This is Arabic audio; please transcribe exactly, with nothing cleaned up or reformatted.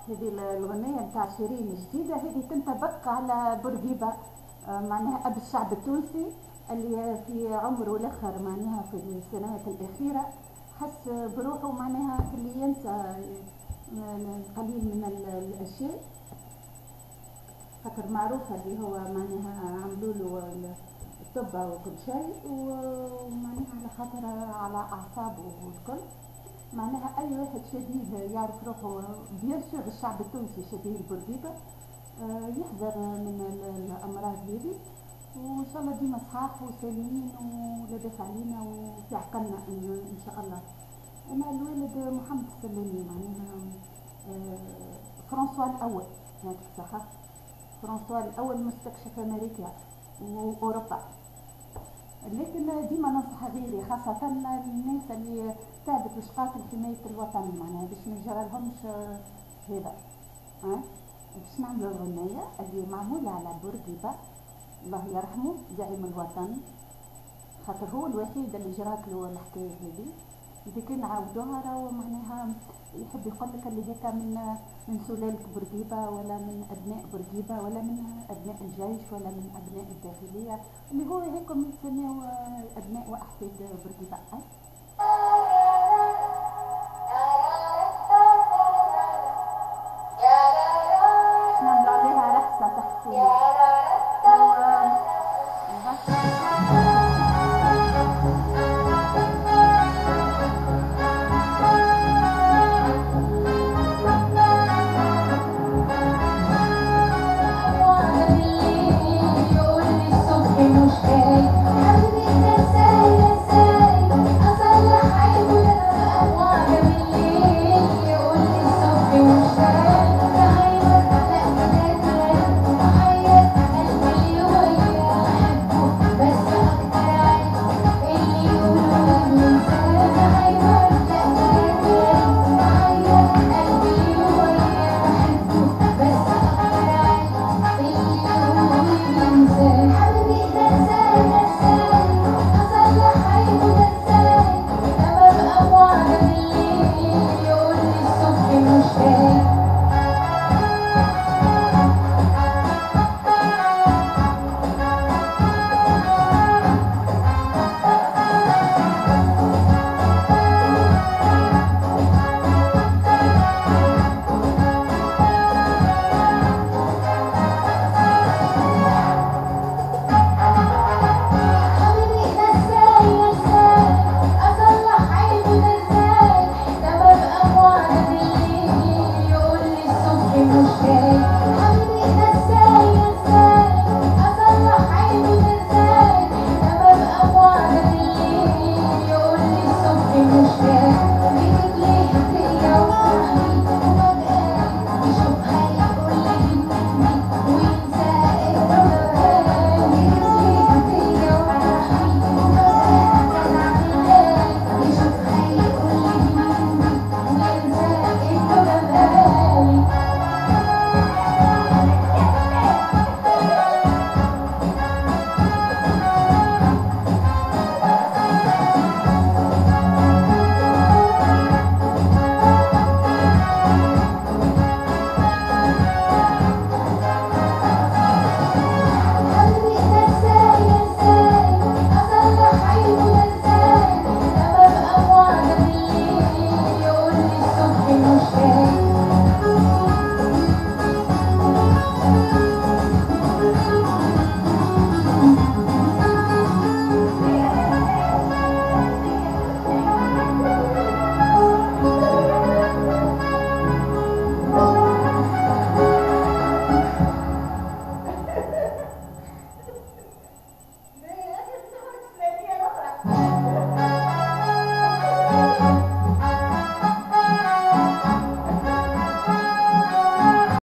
هذه الأغنية نتاع شيرين الجديدة هذه تنطبق على بورقيبة، آه، معناها أب الشعب التونسي اللي في عمره الآخر معناها في السنوات الأخيرة حس بروحه معناها في اللي ينسى آه، القليل من الأشياء، خاطر معروفة اللي هو معناها عملوا له الطب وكل شيء، ومعناها على خاطر على أعصابه والكل. معناها أي واحد شبيه يعرف روحه بيرشر الشعب التونسي شبيه البورقيبة آه، يحذر من الأمراض هذه، وإن شاء الله ديما صحاح وسالمين ولاباس علينا وفي عقلنا إن شاء الله. أنا الوالد محمد السلامي معناها آه، فرنسوا الأول يعطيك الصحة، فرنسوا الأول مستكشف أمريكا وأوروبا. لكن ديما ننصح غيري خاصة الناس اللي تعبت باش قاتل حماية الوطن معناها باش ما يجرالهمش هذا، ها باش نعملوا الغنية اللي معمولة على بورقيبة الله يرحمه زعيم الوطن، خاطر هو الوحيد اللي جرات له الحكاية هذه. إذا كان عاودوها راهو معناها يحب يقول لك اللي هيك من من سلالة بورقيبة ولا من أبناء بورقيبة ولا من أبناء الجيش ولا من أبناء الداخلية اللي هو هيكم يتسموا أبناء وأحفاد بورقيبة. نعمل عليها رقصة تحفية.